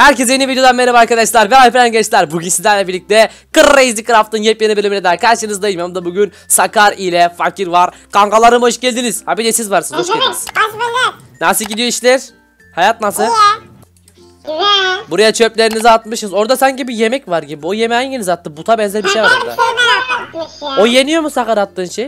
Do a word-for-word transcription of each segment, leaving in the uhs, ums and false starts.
Herkese yeni videodan merhaba arkadaşlar. Ben Alperen Gençler. Bugün sizlerle birlikte Crazy Craft'ın yepyeni bölümüne daha karşınızdayım. Yanımda bugün Sakar ile Fakir var. Kankalarım hoş geldiniz. Ha bir de siz varsınız. Hoş geldiniz. Hoş bulduk. Nasıl gidiyor işler? Hayat nasıl? İyi. Güzel. Buraya çöplerinizi atmışız. Orada sanki bir yemek var gibi. O yemeği hanginiz attı? Buta benzer bir şey var orada. O yeniyor mu Sakar attığın şey?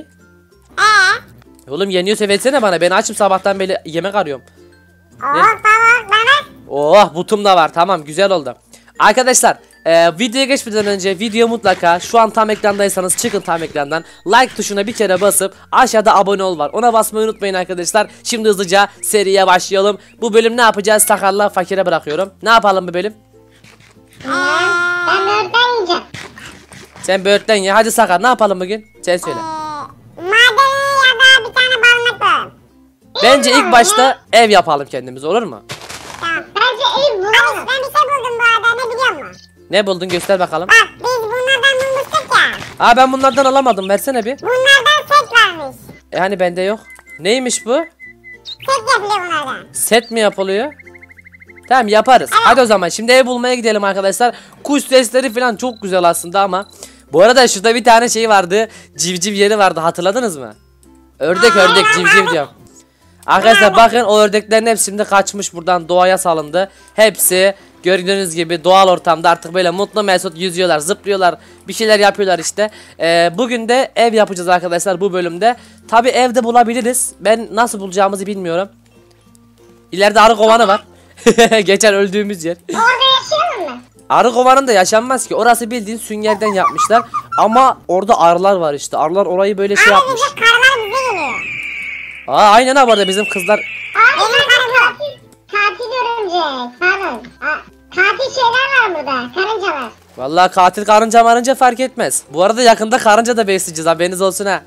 Eee? Oğlum yeniyorsa versene bana. Ben açım sabahtan beri yemek arıyorum. Oo tamam bana. Oh butum da var, tamam, güzel oldu. Arkadaşlar e, videoya geçmeden önce video mutlaka şu an tam ekrandaysanız çıkın tam ekrandan, like tuşuna bir kere basıp aşağıda abone ol var, ona basmayı unutmayın arkadaşlar. Şimdi hızlıca seriye başlayalım. Bu bölüm ne yapacağız? Sakarla Fakir'e bırakıyorum. Ne yapalım bu bölüm? Eee, ben böğürtlen yiyeceğim. Sen böğürtlen ye. Hadi Sakar, ne yapalım bugün? Sen söyle. Eee, madeni ya da bir tane barınak var. Bence ilk başta ev yapalım kendimiz, olur mu? Tamam. Bence ev bulalım. Ben bir şey buldum bu arada, ne biliyor musun? Ne buldun, göster bakalım. Bak biz bunlardan bulmuştuk ya. Aa, ben bunlardan alamadım, versene bir. Bunlardan set varmış. E hani bende yok. Neymiş bu? Set yapılıyor bunlardan. Set mi yapılıyor? Tamam, yaparız. Hadi o zaman şimdi ev bulmaya gidelim arkadaşlar. Kuş sesleri falan çok güzel aslında ama. Bu arada şurada bir tane şey vardı. Civciv yeri vardı, hatırladınız mı? Ördek ördek civciv diyorum. Arkadaşlar bakın, o ördeklerin hepsi şimdi kaçmış buradan, doğaya salındı. Hepsi gördüğünüz gibi doğal ortamda artık böyle mutlu mesut yüzüyorlar, zıplıyorlar, bir şeyler yapıyorlar işte. Ee, bugün de ev yapacağız arkadaşlar bu bölümde. Tabi evde bulabiliriz. Ben nasıl bulacağımızı bilmiyorum. İleride arı kovanı var. Geçen öldüğümüz yer. Orada yaşayalım mı? Arı kovanında yaşanmaz ki. Orası bildiğin süngerden yapmışlar. Ama orada arılar var işte. Arılar orayı böyle şey yapmış. Bize karılar bize geliyor. Aa aynen ha, bu arada bizim kızlar. Benim karım katil. Katil örümcek. Pardon. Aa, katil şeyler var burada. Karıncalar. Vallahi katil karınca marınca fark etmez. Bu arada yakında karınca da besleyeceğiz, haberiniz olsun ha.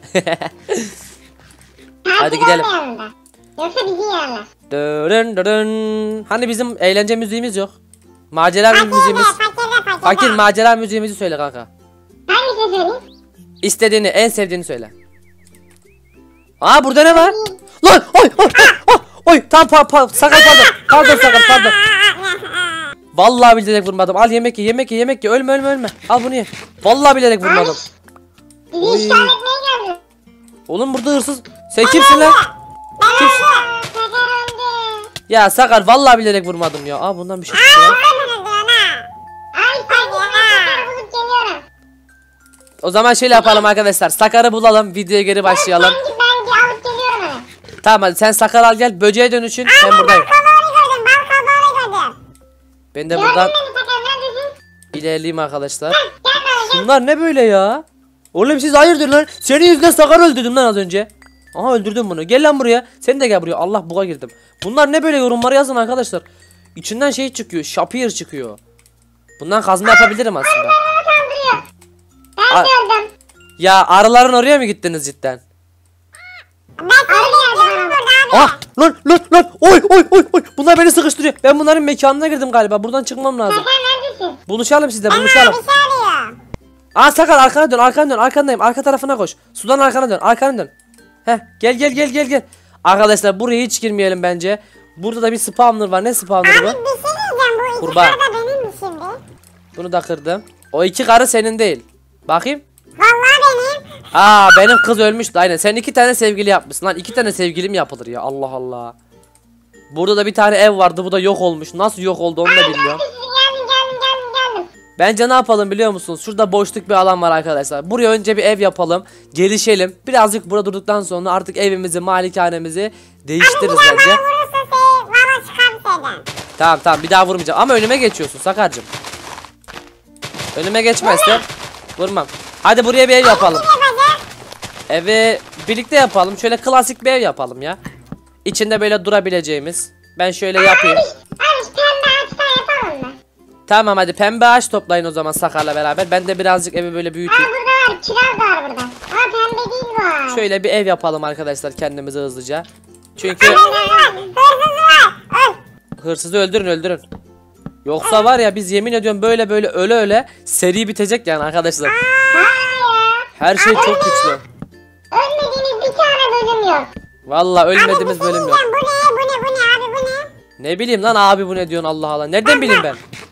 Hadi gidelim. Olmayalım da. Yoksa bizi yerler. Dırın dırın. Hani bizim eğlence müziğimiz yok. Macera Fakirde, müziğimiz. fakirde, fakirde. Fakir, macera müziğimizi söyle kanka. Hangisini söyleyeyim? İstediğini, en sevdiğini söyle. Aa, burada ne var? Lan oy oy oy oy tam pa pa sakal pardon. Pardon sakal pardon. Vallahi bilerek vurmadım. Al yemek ye, yemek ye, yemek ye. Ölme ölme ölme. Al bunu ye. Vallahi bilerek vurmadım. Bizi Oy. işgal etmeye geldi. Oğlum burada hırsız. Sen kimsin lan? Ben öldüm. Sakar öldü. Ya Sakar, vallahi bilerek vurmadım ya. Aa, bundan bir şey çıktı lan. Ben öldüm ha. Ay Sakar, Sakar'ı bulup geliyorum. O zaman şöyle yapalım arkadaşlar. Sakar'ı bulalım, videoya geri başlayalım. Ben, ben bir alıp geliyorum onu. Tamam hadi sen Sakar al gel, böceğe dönüşün. Ben Ay, buradayım. bal kabağı gördüm. Bal kabağı gördüm. Ben de Gördün buradan beni Sakar, neredesin? ilerleyeyim arkadaşlar. Gel bana gel. Bunlar ne böyle ya? Oğlum siz hayırdır lan? Senin yüzünden Sakar öldürdüm lan az önce. Aha, öldürdüm bunu. Gel lan buraya. Sen de gel buraya. Allah, buga girdim. Bunlar ne böyle, yorumlara yazın arkadaşlar. İçinden şey çıkıyor. Şapir çıkıyor. Bundan kazma yapabilirim aslında. Bana kandırıyor. Ben Aa. gördüm. Ya arıların oraya mı gittiniz cidden? Ben seni bekliyorum burada abi. Ah lan lan lan. Oy oy oy oy. Bunlar beni sıkıştırıyor. Ben bunların mekanına girdim galiba. Buradan çıkmam lazım. Sakar neredesin? Buluşalım sizle, Aa, buluşalım. bir şey arıyor. Aa Sakar, arkana dön, arkana dön, arkandayım, arka tarafına koş. Sudan arkana dön, arkana dön. Heh, gel gel gel gel gel. Arkadaşlar buraya hiç girmeyelim bence. Burada da bir spawner var. Ne spawner Abi bu? bir şey diyeceğim, bu iki Kurbağa. karı da benim mi şimdi? Bunu da kırdım. O iki karı senin değil. Bakayım. Vallahi benim. Aa, benim kız ölmüştü aynen. Sen iki tane sevgili yapmışsın lan. İki tane sevgilim yapılır ya, Allah Allah. Burada da bir tane ev vardı, bu da yok olmuş. Nasıl yok oldu onu da bilmiyorum. Neredesin? Geldim geldim geldim geldim. Bence ne yapalım biliyor musunuz? Şurada boşluk bir alan var arkadaşlar. Buraya önce bir ev yapalım. Gelişelim. Birazcık burada durduktan sonra artık evimizi, malikanemizi değiştiririz Bir daha bence. bana vurursa şey, valla çıkar şeyden. Tamam tamam, bir daha vurmayacağım. Ama önüme geçiyorsun Sakarcığım. Önüme geçmezse vurmam. Hadi buraya bir ev yapalım. Ne yapacak? Evi birlikte yapalım. Şöyle klasik bir ev yapalım ya. İçinde böyle durabileceğimiz. Ben şöyle yapayım. Abi, abi pembe ağaçtan yapalım mı? Tamam hadi, pembe ağaç toplayın o zaman Sakar'la beraber. Ben de birazcık evi böyle Aa, büyüteyim. burada var, kiraz da var burada. Aa, pembe değil bu ağaç. Şöyle bir ev yapalım arkadaşlar kendimize hızlıca. Çünkü Hırsız var, hırsız var. Öl. hırsızı öldürün öldürün. Yoksa var ya, biz yemin ediyorum böyle böyle öle öle seri bitecek yani arkadaşlar. Hayır. Her şey çok güçlü. Ölmediğimiz bir tane bölüm yok. Vallahi ölmediğimiz Abi bir şey bölüm yok. diyeceğim, bu ne, bu ne, bu ne abi, bu ne? Ne bileyim lan abi, bu ne diyorsun, Allah Allah. Nereden bileyim ben?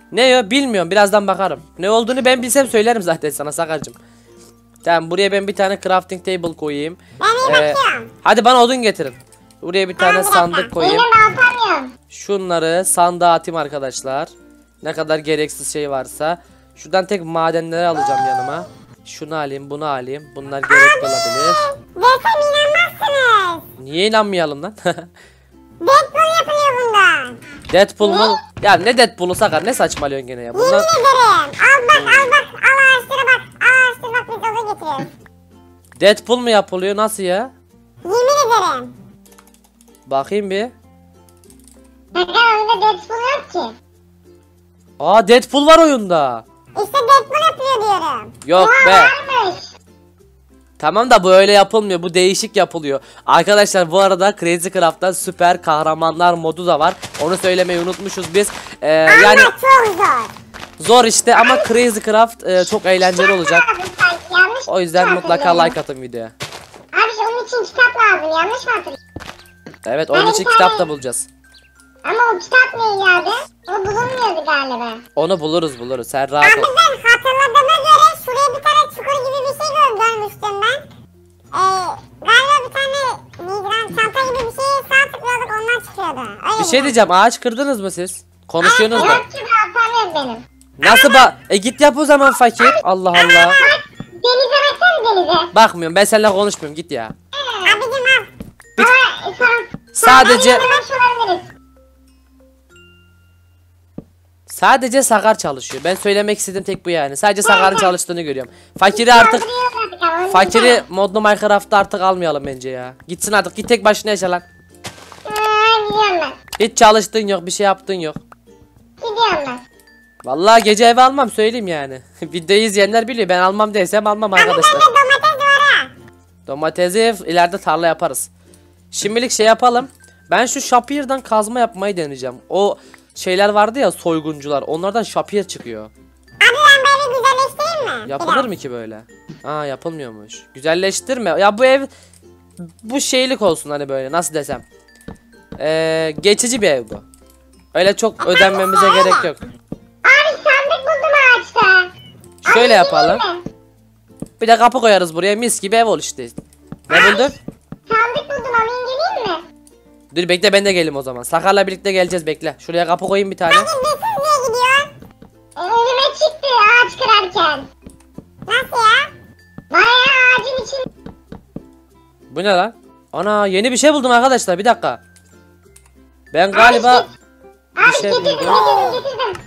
Ne ya bilmiyorum, birazdan bakarım. Ne olduğunu ben bilsem söylerim zaten sana Sakarcığım. Tamam, buraya ben bir tane crafting table koyayım. Ben iyi Ee, bakıyorum. hadi bana odun getirin. Buraya bir tane Tamam, bir sandık dakika. koyayım. Benim baltam yok. Şunları sandığa atayım arkadaşlar. Ne kadar gereksiz şey varsa. Şuradan tek madenleri alacağım yanıma. Şunu alayım, bunu alayım. Bunlar gerekli olabilir. Desem inanmazsınız. Niye inanmayalım lan? Deadpool yapılıyor bundan. Deadpool mu? Ya ne Deadpool'u Sakar, ne saçmalıyorsun gene ya? Yemin Bunlar ederim. Al bak al bak. Al ağaçlara bak. Al ağaçlara bak, biz odun getiriyoruz. Deadpool mu yapılıyor, nasıl ya? Yemin ederim. Bakayım bir. Sakar oyunda Deadpool yok ki. Aa, Deadpool var oyunda. İşte Deadpool yapıyor diyorum. Yok Oha, be. varmış. Tamam da bu öyle yapılmıyor. Bu değişik yapılıyor. Arkadaşlar bu arada Crazy Craft'ta süper kahramanlar modu da var. Onu söylemeyi unutmuşuz biz. Ee, yani Ama çok zor. zor işte ama Crazy Craft e, çok eğlenceli olacak. Abi sanki yanlış O yüzden mı mutlaka hatırlıyorum? like atın videoya. Abi işte onun için kitap lazım, yanlış mı hatırlıyorum? Evet, onun için kitap da bulacağız. Ama o kitap neydi abi? O bulunmuyordu galiba. Onu buluruz buluruz. Sen rahat Abi ol. ben hatırladığıma göre şuraya bir tane çukur gibi bir şey gör- görmüştüm ben. Ee, galiba bir tane migran çanta gibi bir şey sağ tıklıyorduk, ondan çıkıyordu. Öyle Bir şey diyeceğim. Ağaç kırdınız mı siz? Konuşuyorsunuz da. Yok ki baltam yok benim. Nasıl ba... E git yap o zaman fakir. Allah Allah. Bak denize baksana, denize. Bakmıyorum, ben seninle konuşmuyorum, git ya. Abicim al. Ama sen... Sadece- sen beni olabiliriz. Sadece Sakar çalışıyor. Ben söylemek istediğim tek bu yani. Sadece Sakar'ın çalıştığını görüyorum. Fakiri artık Kaldırıyorlar ama onu fakiri güzel. modlu Minecraft'ta artık almayalım bence ya. Gitsin artık, git tek başına yaşa lan. Aa, gidiyorum ben. Hiç çalıştığın yok, bir şey yaptığın yok. Gidiyorum ben. Vallahi gece eve almam, söyleyeyim yani. Videoyu izleyenler biliyor, ben almam desem almam Abi arkadaşlar. bende domates var ha. Domatesi ileride tarla yaparız. Şimdilik şey yapalım. Ben şu Shapir'dan kazma yapmayı deneyeceğim. O şeyler vardı ya, soyguncular, onlardan Shapir çıkıyor. Abi ben böyle güzelleştireyim mi? Yapılır mı ki böyle? Aa, yapılmıyormuş. Güzelleştirme. Ya bu ev bu şeylik olsun, hani böyle nasıl desem. Ee, geçici bir ev bu. Öyle çok ödenmemize gerek yok. Abi sandık buldum ağaçta. Şöyle Abi, yapalım. geleyim mi? Bir de kapı koyarız buraya, mis gibi ev ol işte. Ne buldun? Sandık buldum, alayım geleyim mi? Dur bekle, ben de geleyim o zaman. Sakar'la birlikte geleceğiz, bekle. Şuraya kapı koyayım bir tane. Abi nesiz niye gidiyorsun? Ee, önüme çıktı ağaç kırarken. Nasıl ya? Bayağı ağacın için. Bu ne lan? Ana, yeni bir şey buldum arkadaşlar, bir dakika. Ben galiba Abi bir şey getirdim buldum. getirdim getirdim.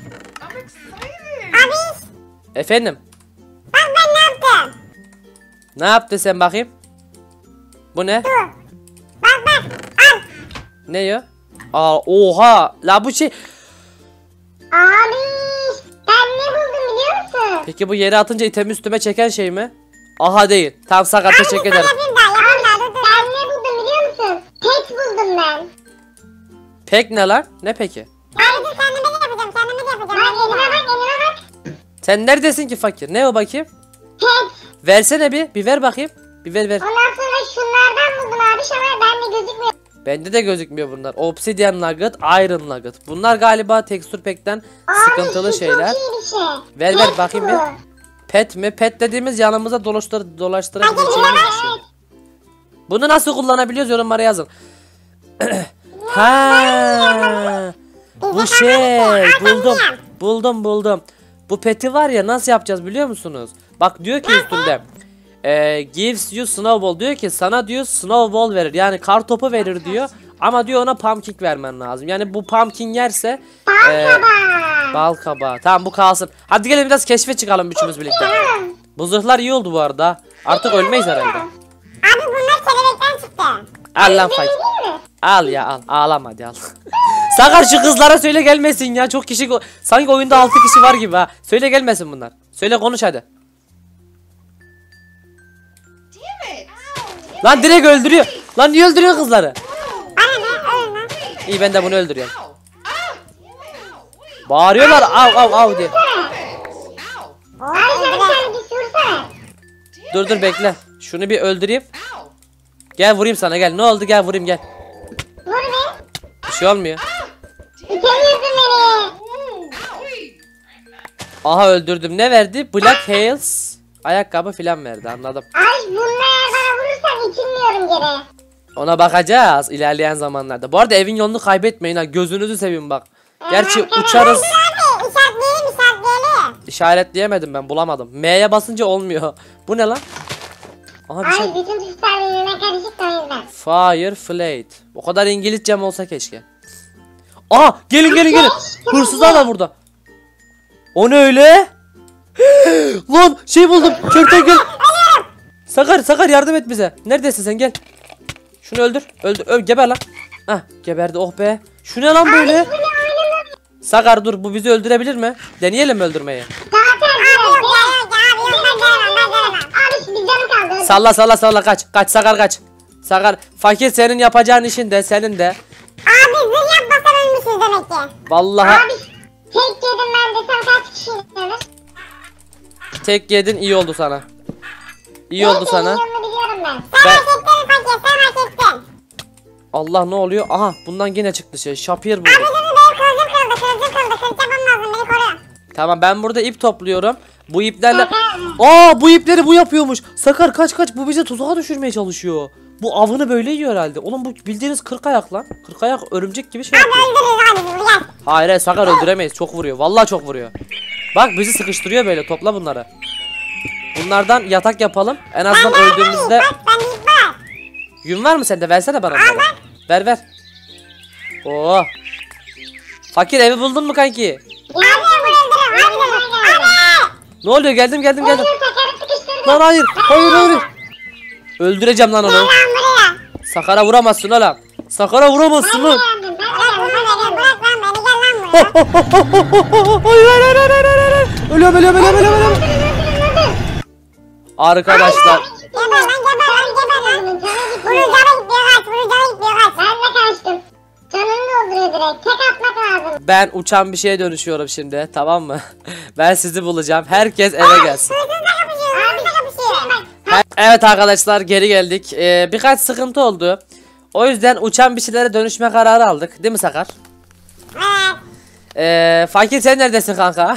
Abi Efendim? bak ben ne yaptım? Ne yaptın sen bakayım? Bu ne? Dur. Bak bak al. Ne ya? Aa, oha! La bu şey. Abi ben ne buldum biliyor musun? Peki bu yere atınca itemi üstüme çeken şey mi? Aha değil. Tamam Sakar, teşekkür Abi, ederim. yapayım da, yapayım da, dur, dur. Ben ne buldum biliyor musun? Pet buldum ben. Pek ne lan? Ne peki? Abi dur, kendime de yapacağım, kendime de yapacağım. Bak elime bak, elime bak. Sen neredesin ki fakir? Ne o bakayım? Pet. Versene bir. Bir ver bakayım. Bir ver ver. Ondan sonra şunlardan buldum abi, ama bende gözükmüyor. Bende de gözükmüyor bunlar. Obsidian nugget, iron nugget. Bunlar galiba tekstür pekten sıkıntılı Abi, şu şeyler. çok iyi bir şey. Ver, ver Pet bakayım bu. bir. Pet mi? Pet dediğimiz yanımıza dolaştır, Hadi dolaştırabileceğimiz elime bir bak. şey. Bunu nasıl kullanabiliyoruz, yorumlara yazın. Ha, bu şey buldum. Buldum buldum. Bu peti var ya, nasıl yapacağız biliyor musunuz? Bak diyor ki üstünde. E, gives you snowball, diyor ki sana diyor snowball verir. Yani kar topu verir diyor. Ama diyor ona pumpkin vermen lazım. Yani bu pumpkin yerse e, Bal bal kabağı. Tamam, bu kalsın. Hadi gelin biraz keşfe çıkalım üçümüz birlikte. Bu zırhlar iyi oldu bu arada. Artık ölmeyiz herhalde. Abi bunlar kelebekten çıktı. Al lan Benim fakir. değil mi? Al ya al. Ağlama hadi al. Sakar şu kızlara söyle gelmesin ya. Çok kişi go- sanki oyunda altı kişi var gibi ha. Söyle gelmesin bunlar. Söyle, konuş hadi. Lan direkt öldürüyor. Lan niye öldürüyor kızları? Bana ne? Öyle lan. İyi, ben de bunu öldürüyorum. Bağırıyorlar av av av diye. Abi sana bir tane bir sorsana. Dur dur bekle. Şunu bir öldüreyim. Gel vurayım sana, gel. Ne oldu, gel vurayım gel. Vur be. Bir şey olmuyor. İtemiyorsun beni. Aha öldürdüm. Ne verdi? Black Heels. Ayakkabı filan verdi, anladım. Abi bunlar bana vurursan içilmiyorum geri. Ona bakacağız ilerleyen zamanlarda. Bu arada evin yolunu kaybetmeyin ha. Gözünüzü seveyim bak. Gerçi uçarız. Abi işaretleyelim işaretleyelim. İşaretleyemedim ben, bulamadım. M'ye basınca olmuyor. Bu ne lan? Aha bir şey. Abi bütün tuşlar birbirine karışık da o yüzden. Fire Flate. O kadar İngilizcem olsa keşke. Aa gelin gelin gelin. Hırsızlar da burada. O ne öyle? Lan şey buldum. Kertenkele. Sakar Sakar yardım et bize. Neredesin sen, gel. Şunu öldür. Öldür. Öl geber lan. Hah geberdi, oh be. Şu ne lan böyle? Sakar dur, bu bizi öldürebilir mi? Deneyelim mi öldürmeyi? Zaten abi yok yok abi yok ben gelemem ben gelemem. Abi şu bir canım kaldı. Salla salla salla kaç. Kaç Sakar kaç. Sakar fakir, senin yapacağın işin de senin de. Abi zırh yapmasan ölmüşüz demek ki. Vallahi Abi tek yedim ben de sen kaç kişi yiyorsunuz? tek yedin, iyi oldu sana. İyi oldu sana. Biliyorum ben. Ben- Sen hak ettin fakir sen hak ettin. Allah ne oluyor? Aha bundan yine çıktı şey. Şapir Abi buldum. dur dur benim kılıcım kırıldı kılıcım kırıldı. Kılıç yapmam lazım beni koru. Tamam ben burada ip topluyorum. Bu iplerle... Aa bu ipleri bu yapıyormuş. Sakar kaç kaç, bu bizi tuzağa düşürmeye çalışıyor. Bu avını böyle yiyor herhalde. Oğlum bu bildiğiniz kırk ayak lan. Kırk ayak örümcek gibi şey Abi yapıyor. öldürürüz abi bizi gel. Hayır hayır, Sakar öldüremeyiz. Çok vuruyor. Vallahi çok vuruyor. Bak bizi sıkıştırıyor böyle. Topla bunları. Bunlardan yatak yapalım. En azından öldüğümüzde... Bak ben ip var. Yün var mı sende? Versene bana bunları. Ver ver. Oo. Fakir evi buldun mu kanki? Abi bunu öldürürüm. Abi bunu abi. Ne oluyor? Geldim geldim geldim. Öldürürüm sakarı sıkıştırdım. Lan hayır. Hayır hayır. Öldüreceğim lan onu. Lan buraya. Sakar'a vuramazsın oğlum. Sakar'a vuramazsın lan. Bırak bunu beni bırak lan beni gel lan buraya. Hayır hayır hayır hayır hayır hayır. Ölüyorum ölüyorum ölüyorum ölüyorum. ölüyorum. Arkadaşlar. Geber lan geber lan geber lan. Bunun canı gitmiyor kaç bunun canı gitmiyor kaç. Ben de kaçtım. Canını dolduruyor direkt. Tek atmak lazım. Ben uçan bir şeye dönüşüyorum şimdi, tamam mı? Ben sizi bulacağım. Herkes eve gelsin. Hırsızla kapışıyor. Hırsızla kapışıyor. He- Evet arkadaşlar, geri geldik. Ee, birkaç sıkıntı oldu. O yüzden uçan bir şeylere dönüşme kararı aldık. Değil mi Sakar? Evet. Ee, Fakir sen neredesin kanka?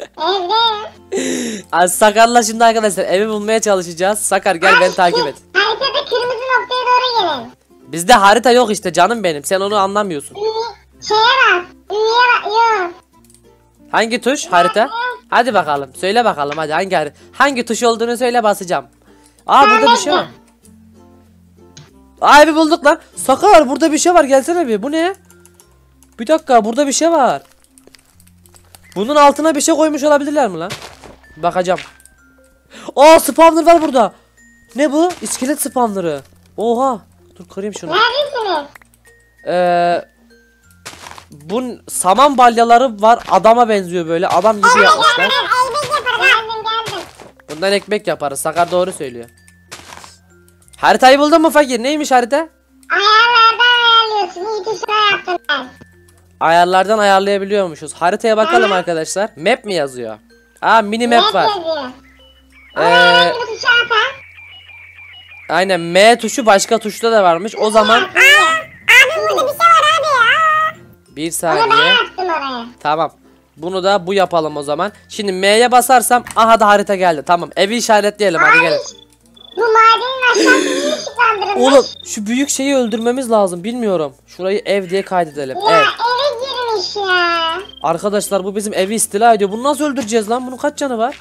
Evde. Az Sakar'la şimdi arkadaşlar evi bulmaya çalışacağız. Sakar gel beni takip et. Haritada kırmızı noktaya doğru gelin. Bizde harita yok işte canım benim. Sen onu anlamıyorsun. Ünye, şeye bak. Ünye bak. Yok. Hangi tuş? Harita? Hadi bakalım. Söyle bakalım hadi hangi harita? Hangi tuş olduğunu söyle, basacağım. Aa burada bir şey var. Aa evi bulduk lan. Sakar burada bir şey var, gelsene bir. Bu ne? Bir dakika, burada bir şey var. Bunun altına bir şey koymuş olabilirler mi lan? Bakacağım. Aa spawner var burada. Ne bu? İskelet spawner'ı. Oha. Dur kırayım şunu. Neredesiniz? Ee, bu saman balyaları var. Adama benziyor böyle. Adam gibi yapmışlar. Ben elbet yaparım. Geldim geldim. Bundan ekmek yaparız. Sakar doğru söylüyor. Haritayı buldun mu fakir? Neymiş harita? Ayarlardan ayarlıyorsun. İyi tuşla yaptım ben. Ayarlardan ayarlayabiliyormuşuz. Haritaya bakalım arkadaşlar. Map mi yazıyor? Aa mini map var. yazıyor? Ee, Oraya bir tuşa atar. aynen M tuşu başka tuşta da varmış. O zaman Aa, abi burada bir şey var abi ya. bir Onu ben saniye. yaptım oraya. Tamam. Bunu da bu yapalım o zaman. Şimdi M'ye basarsam aha da harita geldi. Tamam. Evi işaretleyelim hadi gelin. Bu madenin aşağısı niye ışıklandırılmış? Oğlum şu büyük şeyi öldürmemiz lazım. Bilmiyorum. Şurayı ev diye kaydedelim. Ya Ev. eve girmiş ya. Arkadaşlar bu bizim evi istila ediyor. Bunu nasıl öldüreceğiz lan? Bunun kaç canı var?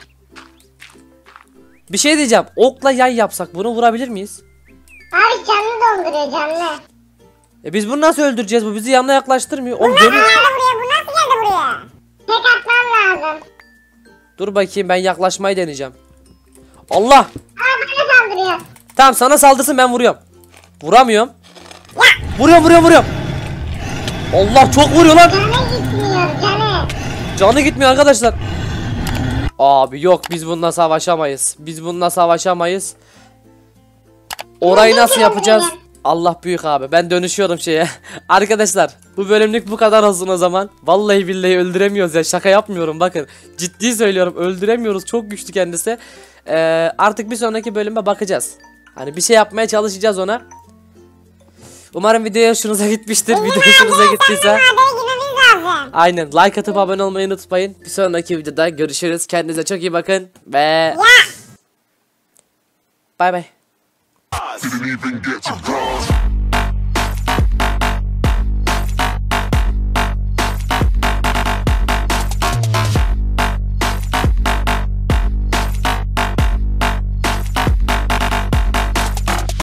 Bir şey diyeceğim. Okla yay yapsak bunu vurabilir miyiz? Abi canını dolduruyor canlı. E biz bunu nasıl öldüreceğiz? Bu bizi yanına yaklaştırmıyor. Oğlum Nasıl gemi- geldi buraya? Bu nasıl geldi buraya? Tek atmam lazım. Dur bakayım, ben yaklaşmayı deneyeceğim. Allah! Aa bana saldırıyor. Tamam sana saldırsın, ben vuruyorum. Vuramıyorum. Vuruyorum vuruyorum vuruyorum. Allah çok vuruyor lan. Canı gitmiyor canı. Canı gitmiyor arkadaşlar. Abi yok, biz bununla savaşamayız. Biz bununla savaşamayız. Orayı nasıl yapacağız? Allah büyük abi. Ben dönüşüyorum şeye. Arkadaşlar bu bölümlük bu kadar olsun o zaman. Vallahi billahi öldüremiyoruz ya. Şaka yapmıyorum bakın. Ciddi söylüyorum, öldüremiyoruz. Çok güçlü kendisi. Ee, artık bir sonraki bölüme bakacağız. Hani bir şey yapmaya çalışacağız ona. Umarım video hoşunuza gitmiştir. Video hoşunuza gittiyse Madene girmemiz lazım. Aynen, like atıp abone olmayı unutmayın. Bir sonraki videoda görüşürüz. Kendinize çok iyi bakın ve Ya. bay bay. Didn't even get to bronze.